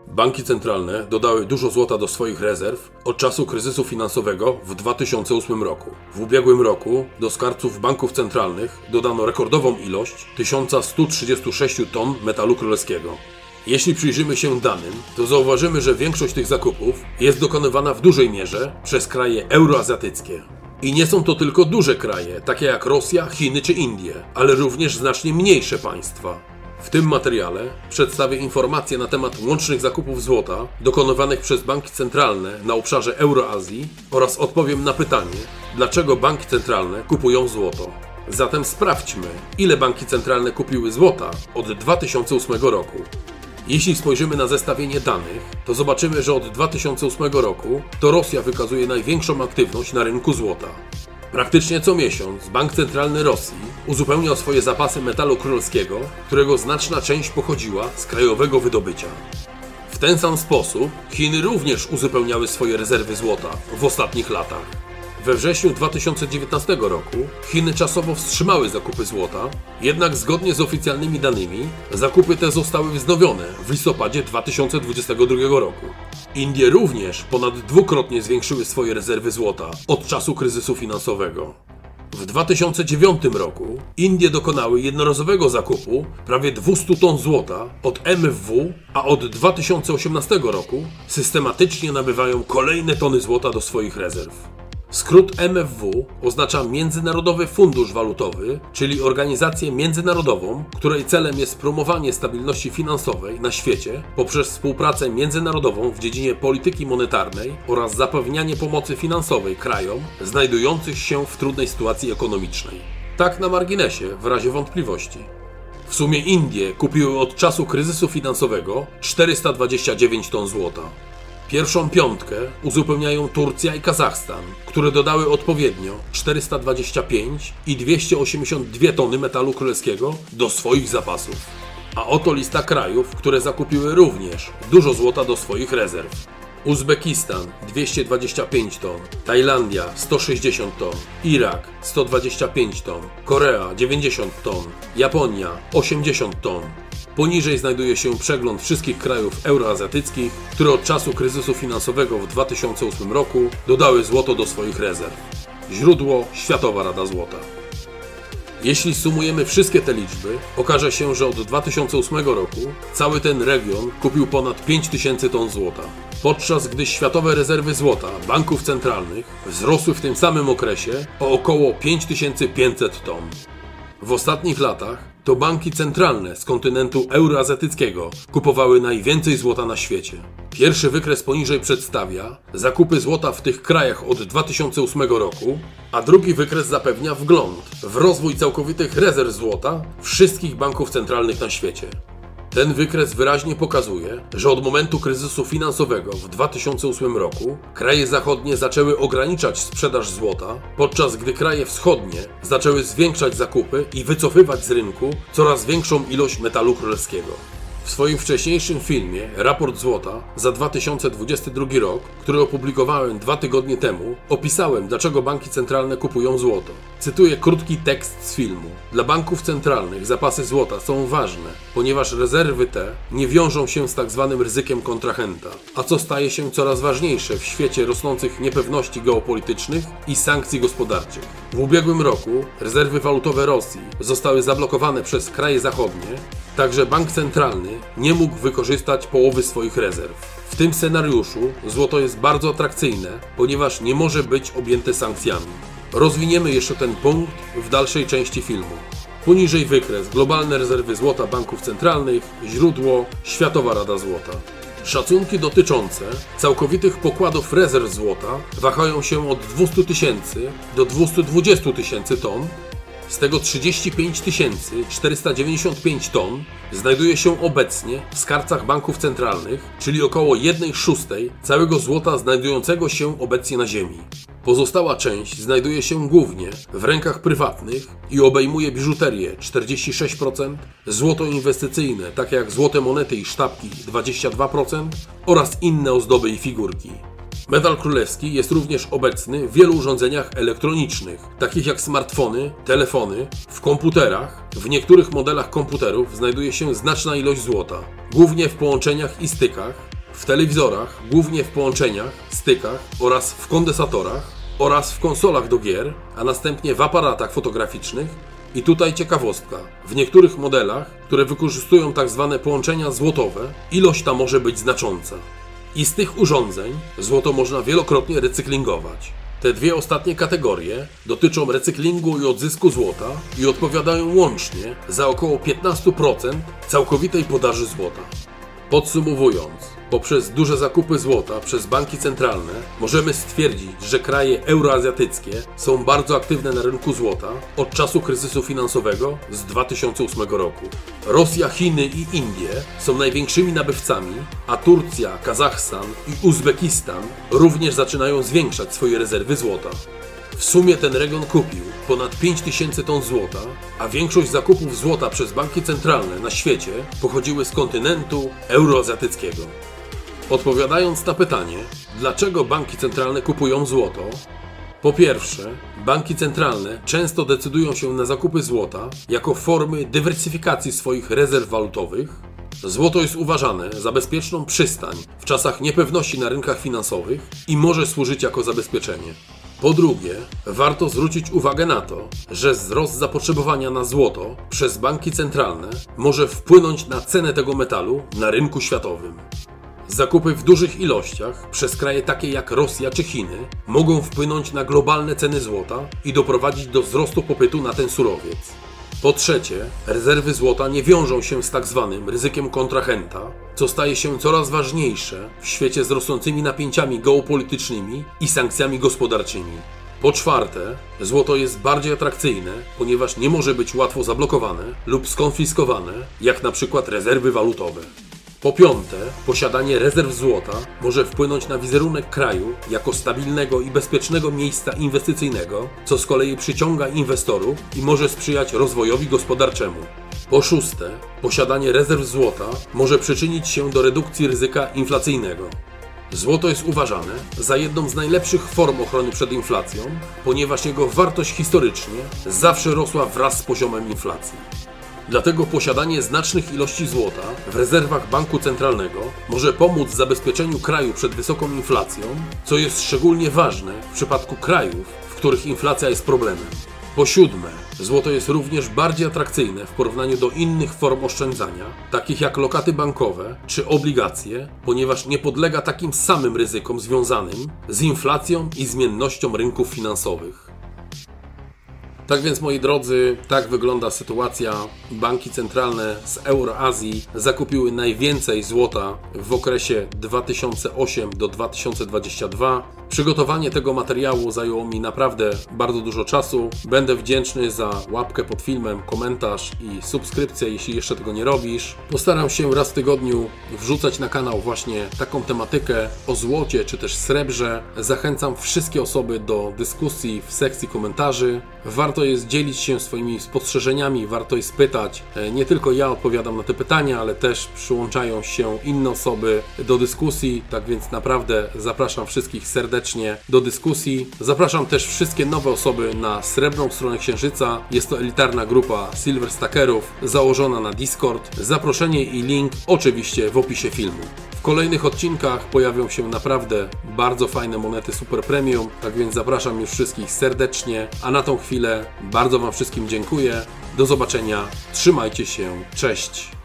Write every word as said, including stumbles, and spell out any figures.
Banki centralne dodały dużo złota do swoich rezerw od czasu kryzysu finansowego w dwa tysiące ósmym roku. W ubiegłym roku do skarbców banków centralnych dodano rekordową ilość tysiąc sto trzydzieści sześć ton metalu królewskiego. Jeśli przyjrzymy się danym, to zauważymy, że większość tych zakupów jest dokonywana w dużej mierze przez kraje euroazjatyckie. I nie są to tylko duże kraje, takie jak Rosja, Chiny czy Indie, ale również znacznie mniejsze państwa. W tym materiale przedstawię informacje na temat łącznych zakupów złota dokonywanych przez banki centralne na obszarze Euroazji oraz odpowiem na pytanie, dlaczego banki centralne kupują złoto. Zatem sprawdźmy, ile banki centralne kupiły złota od dwa tysiące ósmego roku. Jeśli spojrzymy na zestawienie danych, to zobaczymy, że od dwa tysiące ósmego roku to Rosja wykazuje największą aktywność na rynku złota. Praktycznie co miesiąc Bank Centralny Rosji uzupełniał swoje zapasy metalu królewskiego, którego znaczna część pochodziła z krajowego wydobycia. W ten sam sposób Chiny również uzupełniały swoje rezerwy złota w ostatnich latach. We wrześniu dwa tysiące dziewiętnastego roku Chiny czasowo wstrzymały zakupy złota, jednak zgodnie z oficjalnymi danymi zakupy te zostały wznowione w listopadzie dwa tysiące dwudziestego drugiego roku. Indie również ponad dwukrotnie zwiększyły swoje rezerwy złota od czasu kryzysu finansowego. W dwa tysiące dziewiątym roku Indie dokonały jednorazowego zakupu prawie dwieście ton złota od M F W, a od dwa tysiące osiemnastego roku systematycznie nabywają kolejne tony złota do swoich rezerw. Skrót M F W oznacza Międzynarodowy Fundusz Walutowy, czyli organizację międzynarodową, której celem jest promowanie stabilności finansowej na świecie poprzez współpracę międzynarodową w dziedzinie polityki monetarnej oraz zapewnianie pomocy finansowej krajom znajdujących się w trudnej sytuacji ekonomicznej. Tak na marginesie, w razie wątpliwości. W sumie Indie kupiły od czasu kryzysu finansowego czterysta dwadzieścia dziewięć ton złota. Pierwszą piątkę uzupełniają Turcja i Kazachstan, które dodały odpowiednio czterysta dwadzieścia pięć i dwieście osiemdziesiąt dwie tony metalu królewskiego do swoich zapasów. A oto lista krajów, które zakupiły również dużo złota do swoich rezerw. Uzbekistan dwieście dwadzieścia pięć ton, Tajlandia sto sześćdziesiąt ton, Irak sto dwadzieścia pięć ton, Korea dziewięćdziesiąt ton, Japonia osiemdziesiąt ton. Poniżej znajduje się przegląd wszystkich krajów euroazjatyckich, które od czasu kryzysu finansowego w dwa tysiące ósmym roku dodały złoto do swoich rezerw. Źródło: Światowa Rada Złota. Jeśli sumujemy wszystkie te liczby, okaże się, że od dwa tysiące ósmego roku cały ten region kupił ponad pięć tysięcy ton złota, podczas gdy światowe rezerwy złota banków centralnych wzrosły w tym samym okresie o około pięć tysięcy pięćset ton. W ostatnich latach to banki centralne z kontynentu euroazjatyckiego kupowały najwięcej złota na świecie. Pierwszy wykres poniżej przedstawia zakupy złota w tych krajach od dwa tysiące ósmego roku, a drugi wykres zapewnia wgląd w rozwój całkowitych rezerw złota wszystkich banków centralnych na świecie. Ten wykres wyraźnie pokazuje, że od momentu kryzysu finansowego w dwa tysiące ósmym roku kraje zachodnie zaczęły ograniczać sprzedaż złota, podczas gdy kraje wschodnie zaczęły zwiększać zakupy i wycofywać z rynku coraz większą ilość metalu królewskiego. W swoim wcześniejszym filmie Raport Złota za dwa tysiące dwudziesty drugi rok, który opublikowałem dwa tygodnie temu, opisałem, dlaczego banki centralne kupują złoto. Cytuję krótki tekst z filmu. Dla banków centralnych zapasy złota są ważne, ponieważ rezerwy te nie wiążą się z tak zwanym ryzykiem kontrahenta, a co staje się coraz ważniejsze w świecie rosnących niepewności geopolitycznych i sankcji gospodarczych. W ubiegłym roku rezerwy walutowe Rosji zostały zablokowane przez kraje zachodnie, także bank centralny nie mógł wykorzystać połowy swoich rezerw. W tym scenariuszu złoto jest bardzo atrakcyjne, ponieważ nie może być objęte sankcjami. Rozwiniemy jeszcze ten punkt w dalszej części filmu. Poniżej wykres: globalne rezerwy złota banków centralnych, źródło: Światowa Rada Złota. Szacunki dotyczące całkowitych pokładów rezerw złota wahają się od dwustu tysięcy do dwustu dwudziestu tysięcy ton. Z tego trzydzieści pięć tysięcy czterysta dziewięćdziesiąt pięć ton znajduje się obecnie w skarbcach banków centralnych, czyli około jednej szóstej całego złota znajdującego się obecnie na ziemi. Pozostała część znajduje się głównie w rękach prywatnych i obejmuje biżuterię czterdzieści sześć procent, złoto inwestycyjne takie jak złote monety i sztabki dwadzieścia dwa procent oraz inne ozdoby i figurki. Metal królewski jest również obecny w wielu urządzeniach elektronicznych, takich jak smartfony, telefony, w komputerach. W niektórych modelach komputerów znajduje się znaczna ilość złota, głównie w połączeniach i stykach, w telewizorach, głównie w połączeniach, stykach oraz w kondensatorach oraz w konsolach do gier, a następnie w aparatach fotograficznych. I tutaj ciekawostka, w niektórych modelach, które wykorzystują tak zwane połączenia złotowe, ilość ta może być znacząca. I z tych urządzeń złoto można wielokrotnie recyklingować. Te dwie ostatnie kategorie dotyczą recyklingu i odzysku złota i odpowiadają łącznie za około piętnaście procent całkowitej podaży złota. Podsumowując, poprzez duże zakupy złota przez banki centralne możemy stwierdzić, że kraje euroazjatyckie są bardzo aktywne na rynku złota od czasu kryzysu finansowego z dwa tysiące ósmego roku. Rosja, Chiny i Indie są największymi nabywcami, a Turcja, Kazachstan i Uzbekistan również zaczynają zwiększać swoje rezerwy złota. W sumie ten region kupił ponad pięć tysięcy ton złota, a większość zakupów złota przez banki centralne na świecie pochodziły z kontynentu euroazjatyckiego. Odpowiadając na pytanie, dlaczego banki centralne kupują złoto? Po pierwsze, banki centralne często decydują się na zakupy złota jako formy dywersyfikacji swoich rezerw walutowych. Złoto jest uważane za bezpieczną przystań w czasach niepewności na rynkach finansowych i może służyć jako zabezpieczenie. Po drugie, warto zwrócić uwagę na to, że wzrost zapotrzebowania na złoto przez banki centralne może wpłynąć na cenę tego metalu na rynku światowym. Zakupy w dużych ilościach przez kraje takie jak Rosja czy Chiny mogą wpłynąć na globalne ceny złota i doprowadzić do wzrostu popytu na ten surowiec. Po trzecie, rezerwy złota nie wiążą się z tak zwanym ryzykiem kontrahenta, co staje się coraz ważniejsze w świecie z rosnącymi napięciami geopolitycznymi i sankcjami gospodarczymi. Po czwarte, złoto jest bardziej atrakcyjne, ponieważ nie może być łatwo zablokowane lub skonfiskowane, jak na przykład rezerwy walutowe. Po piąte, posiadanie rezerw złota może wpłynąć na wizerunek kraju jako stabilnego i bezpiecznego miejsca inwestycyjnego, co z kolei przyciąga inwestorów i może sprzyjać rozwojowi gospodarczemu. Po szóste, posiadanie rezerw złota może przyczynić się do redukcji ryzyka inflacyjnego. Złoto jest uważane za jedną z najlepszych form ochrony przed inflacją, ponieważ jego wartość historycznie zawsze rosła wraz z poziomem inflacji. Dlatego posiadanie znacznych ilości złota w rezerwach banku centralnego może pomóc w zabezpieczeniu kraju przed wysoką inflacją, co jest szczególnie ważne w przypadku krajów, w których inflacja jest problemem. Po siódme, złoto jest również bardziej atrakcyjne w porównaniu do innych form oszczędzania, takich jak lokaty bankowe czy obligacje, ponieważ nie podlega takim samym ryzykom związanym z inflacją i zmiennością rynków finansowych. Tak więc, moi drodzy, tak wygląda sytuacja. Banki centralne z Euroazji zakupiły najwięcej złota w okresie dwa tysiące ósmego do dwa tysiące dwudziestego drugiego. Przygotowanie tego materiału zajęło mi naprawdę bardzo dużo czasu. Będę wdzięczny za łapkę pod filmem, komentarz i subskrypcję, jeśli jeszcze tego nie robisz. Postaram się raz w tygodniu wrzucać na kanał właśnie taką tematykę o złocie czy też srebrze. Zachęcam wszystkie osoby do dyskusji w sekcji komentarzy. Warto jest dzielić się swoimi spostrzeżeniami, warto jest pytać. Nie tylko ja odpowiadam na te pytania, ale też przyłączają się inne osoby do dyskusji. Tak więc naprawdę zapraszam wszystkich serdecznie do dyskusji. Zapraszam też wszystkie nowe osoby na Srebrną Stronę Księżyca. Jest to elitarna grupa Silver Stackerów założona na Discord. Zaproszenie i link oczywiście w opisie filmu. W kolejnych odcinkach pojawią się naprawdę bardzo fajne monety Super Premium, tak więc zapraszam już wszystkich serdecznie, a na tą chwilę bardzo Wam wszystkim dziękuję. Do zobaczenia, trzymajcie się, cześć!